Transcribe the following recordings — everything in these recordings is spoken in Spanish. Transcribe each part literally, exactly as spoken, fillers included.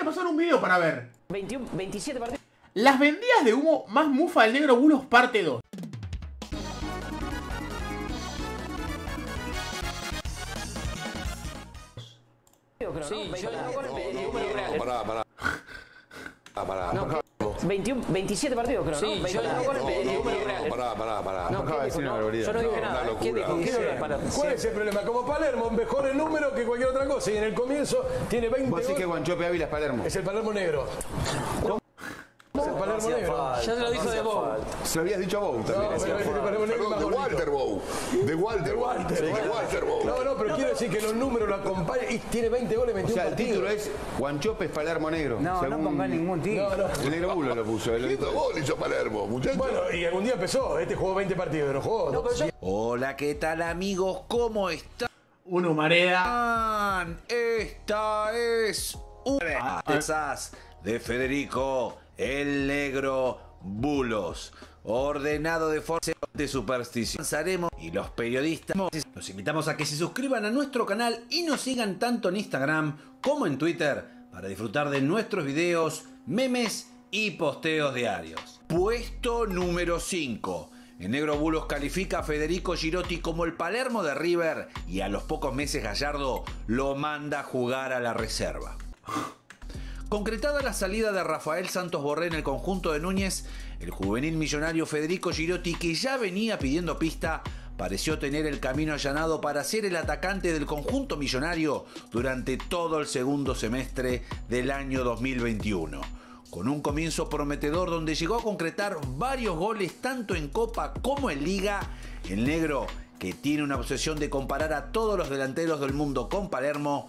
pasaron un video para ver. veintiuno, veintisiete partidos. Las vendidas de humo más mufa del Negro Bulos parte dos. Sí, yo no, pará, pará. Ah, pará, no, pará. veintiuno, veintisiete partidos, creo, sí, ¿no? Yo no, no, no, pará, pará, pará. No, no, decir una barbaridad. Yo no dije no, nada. Una ¿Quién dijo? ¿Quién dijo Palermo? ¿Cuál es el problema? Como Palermo, mejor el número que cualquier otra cosa. Y en el comienzo tiene veinte. Vos decís que Guanchope Ávila es Palermo. Es el Palermo negro. ¿Cómo? Es el Palermo negro. Ya se lo dijo de Bow. Se lo habías dicho a Bow también. No, pero el Palermo negro de Walter Bow. De Walter Bow. De Walter Bow. No, no, pero quiero decir que los números lo acompañan y tiene veinte goles, O veintiuno sea, el partidos. título es Guanchope es Palermo negro. No, no ponga ningún título. No, no. El Negro Bulo lo puso. El... Hizo gol, hizo Palermo, muchachos. Bueno, y algún día empezó. Este jugó veinte partidos, no jugó. No, pero yo... Hola, ¿qué tal amigos? ¿Cómo están? Uno Humareda. Esta es una de esas de Federico el Negro Bulos, ordenado de forma de superstición. Avanzaremos y los periodistas los invitamos a que se suscriban a nuestro canal y nos sigan tanto en Instagram como en Twitter para disfrutar de nuestros videos, memes y posteos diarios. Puesto número cinco. El Negro Bulos califica a Federico Girotti como el Palermo de River y a los pocos meses Gallardo lo manda a jugar a la reserva. Concretada la salida de Rafael Santos Borré en el conjunto de Núñez, el juvenil millonario Federico Girotti, que ya venía pidiendo pista, pareció tener el camino allanado para ser el atacante del conjunto millonario durante todo el segundo semestre del año dos mil veintiuno. Con un comienzo prometedor donde llegó a concretar varios goles tanto en Copa como en Liga, el negro, que tiene una obsesión de comparar a todos los delanteros del mundo con Palermo,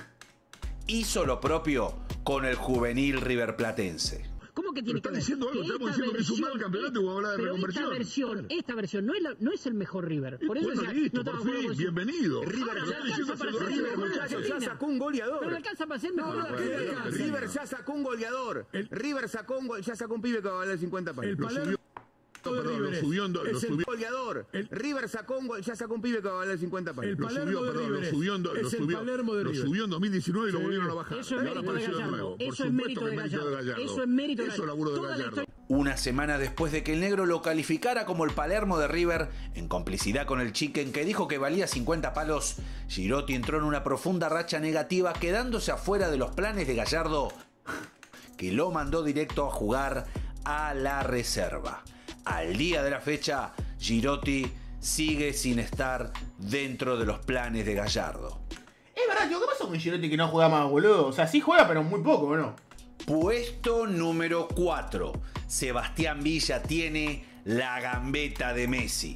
hizo lo propio con el juvenil riverplatense. ¿Cómo que tiene Pero que está ver? diciendo algo, estamos diciendo que es un mal campeonato y vos hablas de pero reconversión. esta versión, esta versión no es, la, no es el mejor River. Por eso Bueno, ya listo, no por estamos de acuerdo fin, con eso. bienvenido. River Ahora, ya le alcanza para ser el mejor de Argentina. ya sacó un goleador. Pero le alcanza para ser el mejor de Argentina. River ya sacó un goleador. River sacó un go- ya sacó un pibe que va a valer cincuenta palos. El Lo Palermo subió, perdón, lo subió, en do- lo es el subió. Goleador. El- River sacó un go- ya sacó un pibe que va a valer cincuenta palos. El Lo Palermo subió, de perdón, River lo es- subió, en do- es lo el subió, Palermo de lo River. subió en dos mil diecinueve y lo Sí. volvieron a bajar. Eso es Y ahora mérito de apareció de Gallardo. nuevo. Por Eso es supuesto mérito que de Gallardo. Gallardo. Eso es mérito de Eso Gallardo. laburo de Toda la Gallardo. historia- Una semana después de que el negro lo calificara como el Palermo de River, en complicidad con el Chicken que dijo que valía cincuenta palos, Girotti entró en una profunda racha negativa, quedándose afuera de los planes de Gallardo, que lo mandó directo a jugar a la reserva. Al día de la fecha, Girotti sigue sin estar dentro de los planes de Gallardo. Es verdad, tío, ¿qué pasó con Girotti que no juega más, boludo? O sea, sí juega, pero muy poco, ¿no? Puesto número cuatro. Sebastián Villa tiene la gambeta de Messi.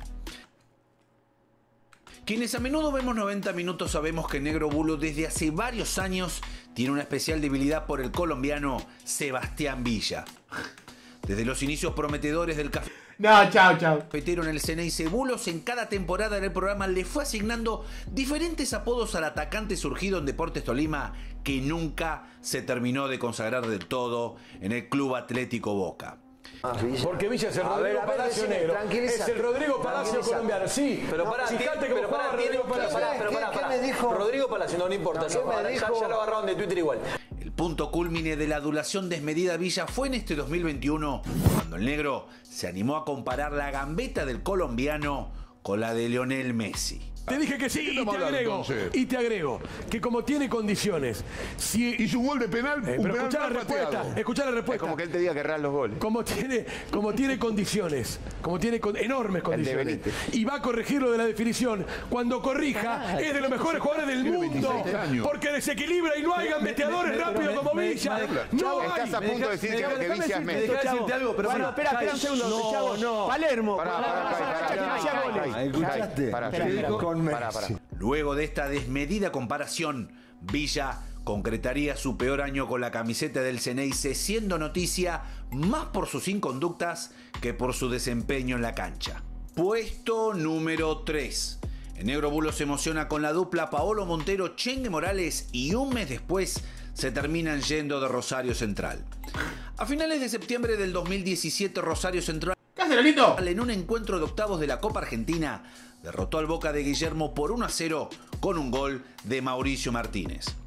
Quienes a menudo vemos noventa minutos sabemos que el Negro Bulo desde hace varios años tiene una especial debilidad por el colombiano Sebastián Villa. Desde los inicios prometedores del café No, chao, chao. cafetero en el Ceneice, Bulos en cada temporada del programa le fue asignando diferentes apodos al atacante surgido en Deportes Tolima, que nunca se terminó de consagrar del todo en el Club Atlético Boca. Porque Villa es el A Rodrigo ver, a ver, Palacio decime, Negro. tranquilízate, Es el Rodrigo Palacio tranquilízate. colombiano. Sí, Pero pará, fíjate tiene- cómo pero juega pará, Rodrigo tiene- Palacio. pará, pero ¿Qué- pará, qué pará. me dijo? Rodrigo Palacio, no, no importa. ¿Qué no, me ya, dijo? ya lo agarraron de Twitter igual. El punto cúlmine de la adulación desmedida Villa fue en este dos mil veintiuno, cuando el negro se animó a comparar la gambeta del colombiano con la de Lionel Messi. Te dije que sí, y te estamos hablando, agrego, entonces? y te agrego, que como tiene condiciones, si... Hizo un gol de penal, Eh, un pero penal escuchá la mal respuesta, pateado. escuchá la Es respuesta. como que él te diga que errar los goles. Como tiene, como tiene condiciones, como tiene con, enormes condiciones, Benítez. y va a corregir lo de la definición, cuando corrija, es de los mejores jugadores del Tiene mundo, veintiséis años. porque desequilibra y no hay gambeteadores rápidos como Villa. No Estás a hay. punto de decir que, que Villa es Messi. Déjame decirte algo, pero bueno, espera, espera un segundo. No, Chavo. no. Palermo. Pará, con la pará, razón pará, cancha que pará, no hacía pará, goles. pará, ¿Escuchaste? pará, Espera, pará, espera. Con pará, Messi. pará. Luego de esta desmedida comparación, Villa concretaría su peor año con la camiseta del Ceneice, siendo noticia más por sus inconductas que por su desempeño en la cancha. Puesto número tres. El Negro Bulo se emociona con la dupla Paolo Montero, Chengue Morales, y un mes después se terminan yendo de Rosario Central. A finales de septiembre del dos mil diecisiete, Rosario Central, ¿Qué hace, Lolito? en un encuentro de octavos de la Copa Argentina, derrotó al Boca de Guillermo por uno a cero con un gol de Mauricio Martínez.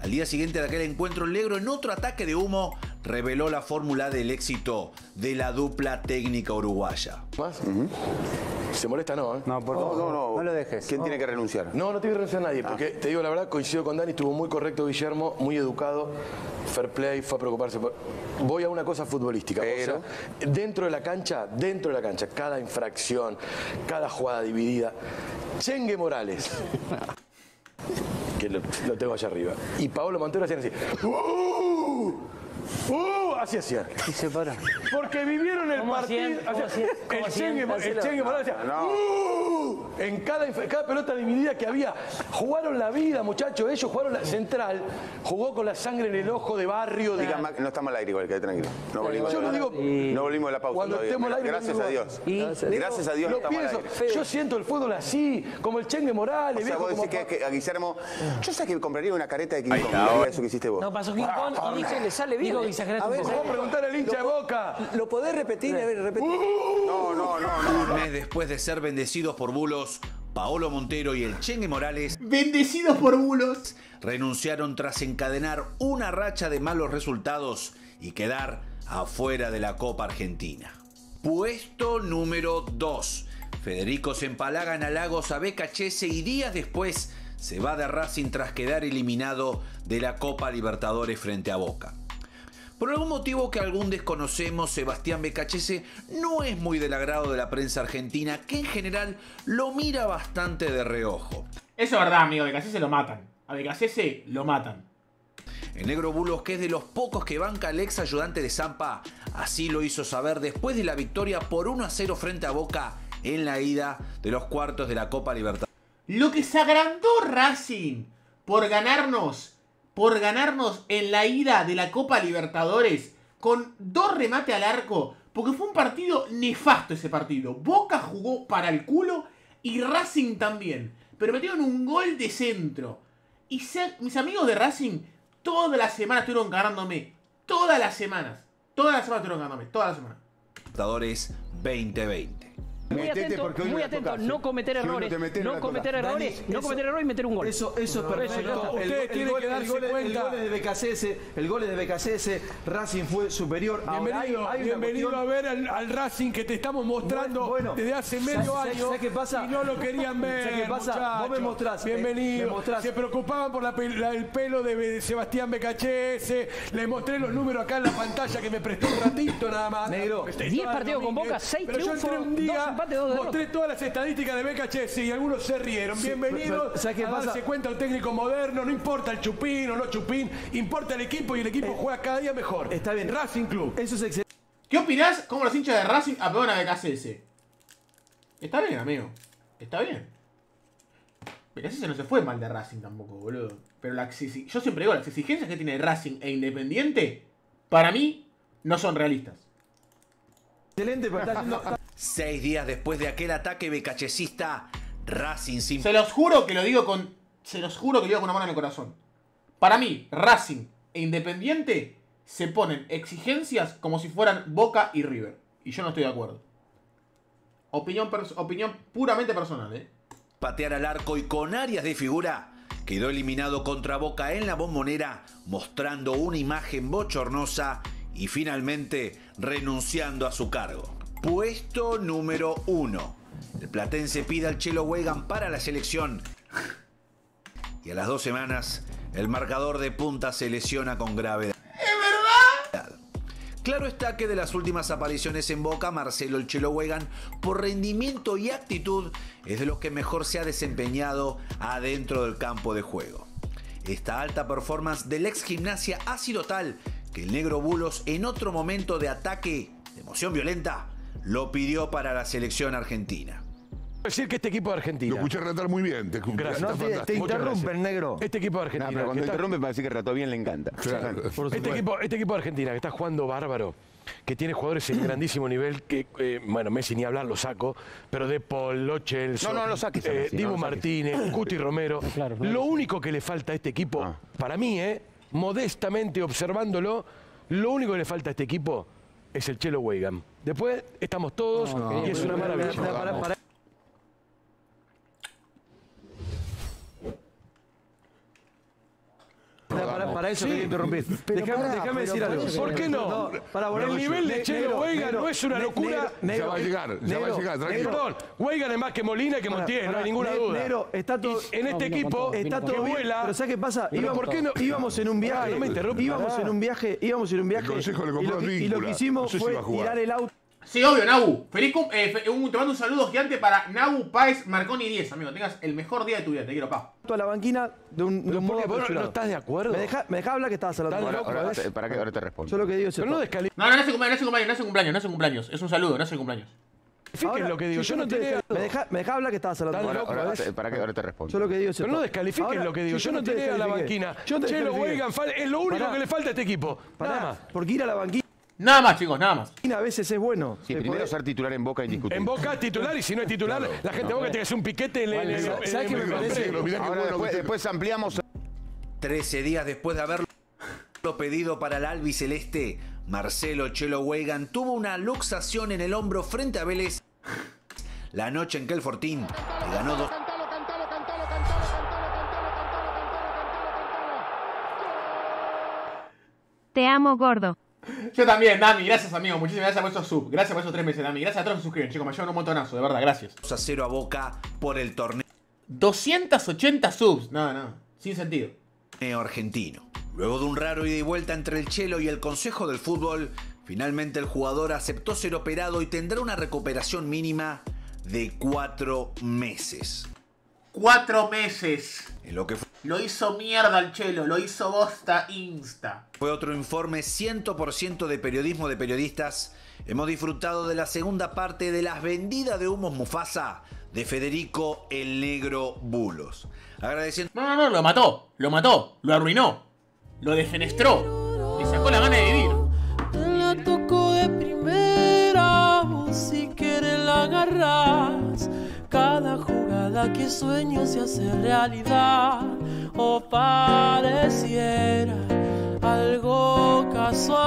Al día siguiente de aquel encuentro, el negro, en otro ataque de humo, reveló la fórmula del éxito de la dupla técnica uruguaya. ¿Más? Uh-huh. ¿Se molesta no? ¿eh? No, por favor, no, no, no lo dejes. ¿Quién no. tiene que renunciar? No, no tiene que renunciar nadie, porque ah. te digo la verdad, coincido con Dani, estuvo muy correcto Guillermo, muy educado, fair play, fue a preocuparse por... Voy a una cosa futbolística. Pero... O sea, dentro de la cancha, dentro de la cancha, cada infracción, cada jugada dividida. Chengue Morales, que lo, lo tengo allá arriba, y Paolo Montero hacían así. ¡Uh! ¡Uh! Así hacían. Y se para. Porque vivieron el partido. Hacían, el Chengue, el Chengue Morales decía. No. ¡Uh! En cada, cada pelota dividida que había. Jugaron la vida, muchachos. Ellos jugaron la central. Jugó con la sangre en el ojo de barrio. De... Diga, no estamos al aire igual, que tranquilo. No volvimos, yo lo digo, y... no volvimos a la pausa. Cuando estemos al aire, gracias a Dios. Y... Gracias a Dios lo estamos pienso, al aire. Yo siento el fútbol así, como el Chengue Morales. O sea, vos decís como... que, que a Guillermo. Yo sé que compraría una careta de King Kong. Eso que hiciste vos. No, pasó King Kong y dije, le sale bien. A ver, vamos a preguntar al hincha de Boca. ¿Lo podés repetir? A ver, repetir. No, no, no, no. Un mes después de ser bendecidos por bulos, Paolo Montero y el Chengue Morales, bendecidos por bulos, renunciaron tras encadenar una racha de malos resultados y quedar afuera de la Copa Argentina. Puesto número dos. Federico se empalaga en halagos a Becachese y días después se va de Racing tras quedar eliminado de la Copa Libertadores frente a Boca. Por algún motivo que algún desconocemos, Sebastián Becachese no es muy del agrado de la prensa argentina, que en general lo mira bastante de reojo. Eso es verdad, amigo. A Becachese lo matan. A Becachese lo matan. El negro Bulos, que es de los pocos que banca al ex ayudante de Zampa, así lo hizo saber después de la victoria por uno a cero frente a Boca en la ida de los cuartos de la Copa Libertadores. Lo que se agrandó Racing por ganarnos... por ganarnos en la ida de la Copa Libertadores con dos remates al arco, porque fue un partido nefasto ese partido. Boca jugó para el culo y Racing también, pero metieron un gol de centro. Y se, mis amigos de Racing toda la semana estuvieron ganándome, todas las semanas, todas las semanas estuvieron ganándome, todas las semanas. Libertadores veinte veinte. Muy atento, muy atento, no cometer errores, no cometer errores, no cometer errores y meter un gol. Eso, eso es perfecto. Ustedes tienen que darse cuenta. El gol es de Becachese, el gol es de Becachese, Racing fue superior. Bienvenido, hay, hay bienvenido a ver al, al Racing que te estamos mostrando bueno, desde hace medio ¿sabes, año. ¿sabes qué pasa? Y no lo querían ver. ¿Sabes qué pasa? Muchachos. Vos me mostrás. Bienvenido. Eh, me mostrás. Se preocupaban por la, la, el pelo de Sebastián Becachese. Les mostré los números acá en la pantalla que me prestó un ratito nada más. Negro. diez partidos con Boca, seis triunfos, dos empates, dos derrotas. Todas las estadísticas de Becachese y algunos se rieron. Bienvenidos sí, a darse cuenta un técnico moderno. No importa el chupín o no chupín, importa el equipo y el equipo eh, juega cada día mejor. Está bien. Racing Club. Eso es excelente. ¿Qué opinás cómo los hinchas de Racing apegan a Becachese? Está bien, amigo. Está bien. Becachese no se fue mal de Racing tampoco, boludo. Pero la, yo siempre digo, las exigencias que tiene Racing e Independiente, para mí, no son realistas. Excelente, pero está haciendo... Seis días después de aquel ataque becachesista, Racing sin... Se los juro que lo digo con... Se los juro que lo digo con una mano en el corazón. Para mí, Racing e Independiente se ponen exigencias como si fueran Boca y River. Y yo no estoy de acuerdo. Opinión, opinión puramente personal, ¿eh? Patear al arco y con áreas de figura, quedó eliminado contra Boca en la Bombonera, mostrando una imagen bochornosa y finalmente renunciando a su cargo. Puesto número uno. El platense pide al Chelo Weigand para la selección. Y a las dos semanas, el marcador de punta se lesiona con gravedad. ¿Es verdad? Claro está que de las últimas apariciones en Boca, Marcelo el Chelo Weigand, por rendimiento y actitud, es de los que mejor se ha desempeñado adentro del campo de juego. Esta alta performance del ex Gimnasia ha sido tal que el negro Bulos, en otro momento de ataque, de emoción violenta, lo pidió para la selección argentina. Decir que este equipo de Argentina. Lo escuché relatar muy bien. Te, gracias. No, te, te interrumpen, negro. Este equipo de Argentina. No, pero cuando está... interrumpe para decir que relató bien le encanta. Claro. Este, equipo, este equipo de Argentina que está jugando bárbaro, que tiene jugadores en grandísimo nivel, que, eh, bueno, Messi ni hablar, lo saco, pero De Paul, Lo Celso, no, no lo saques, eh, Messi, Dibu no lo Martínez, Cuti Romero. Claro, claro. Lo único que le falta a este equipo, ah. para mí, eh, modestamente observándolo, lo único que le falta a este equipo es el Chelo Weigand. Después estamos todos no, no, y es una maravilla. Para, para, para. Para, Para eso Sí, te interrumpir. pero Déjame pará, déjame pero decir por algo. eso- ¿Por qué no? Para volver El nivel de Chelo Weigan no es una locura. Ya va a llegar, ya va a llegar, tranquilo. Perdón, Weigan es más que Molina y que Montiel, no hay ninguna Ne- duda. Negro, está todo. Y en este equipo Está todo que bien, vuela. pero ¿sabes qué pasa? Pero Íbamos, ¿por qué no? íbamos en un viaje. No me interrumpas. íbamos en un viaje, íbamos en un viaje. El Consejo le y, compró lo que, y lo víncula. que hicimos No sé si fue va a jugar. tirar el auto. Sí, obvio, Nau. Feliz cum- eh, fe- un, te mando un saludo gigante para Nau Páez Marconi diez, amigo. Tengas el mejor día de tu vida. Te quiero, pa. a la banquina de un, de un modo ¿Vos no apresurado. estás de acuerdo? ¿Me dejás me dejá hablar que estabas hablando? Estás loco, Ahora, ¿ves? te- ¿Para qué? Ahora te respondo. Yo lo que digo es Pero no esto. descalifiques No, no, no es un cumpleaños, no es un cumpleaños, no es un cumpleaños, no es un cumpleaños. Es un saludo, no es un cumpleaños. Ahora, lo que digo. si Yo no te te niego. ¿Me dejás me dejá hablar que estabas hablando? Estás Ahora, loco, ahora ¿ves? te- ¿Para qué? Ahora te respondo. Yo lo que digo es Pero esto. no descalifiques Ahora, lo que digo. si Yo no te niego a la descalifiqué. banquina. Yo no te Chelo descalifiqué. Weigan fal- es lo único Pará. que le falta a este equipo. Nada Pará, más. porque ir a la banquina Nada más, chicos, nada más. a veces es bueno. Sí, Se primero puede- ser titular en Boca indiscutible. En Boca es titular y si no es titular, la gente de Boca tiene que hacer un piquete en el. en- en- ¿sabes qué me en- parece? Negro, mirá qué Ahora bueno después, que- después ampliamos. trece días después de haberlo pedido para el albiceleste, Marcelo Chelo Weigan tuvo una luxación en el hombro frente a Vélez la noche en que el Fortín le ganó dos. Te amo, gordo. Yo también, Dami. Gracias, amigo. Muchísimas gracias por esos sub. Gracias por esos tres meses, Dami. Gracias a todos los que suscriben, chicos. Me ayudan un montonazo, de verdad. Gracias. a cero a Boca por el torneo doscientos ochenta subs. No, no. Sin sentido. argentino. Luego de un raro ida y vuelta entre el Chelo y el Consejo del Fútbol, finalmente el jugador aceptó ser operado y tendrá una recuperación mínima de cuatro meses. Cuatro meses. En lo que fue Lo hizo mierda el Chelo. Lo hizo bosta insta. Fue otro informe cien por ciento de periodismo de periodistas. Hemos disfrutado de la segunda parte de las vendidas de humos Mufasa de Federico el Negro Bulos. Agradeciendo No, no, no. Lo mató. Lo mató. Lo arruinó. Lo defenestró. Le sacó la gana de vivir. La tocó de primera, vos si quieres la agarrás. Cada jugada que sueño se hace realidad. O pareciera algo casual.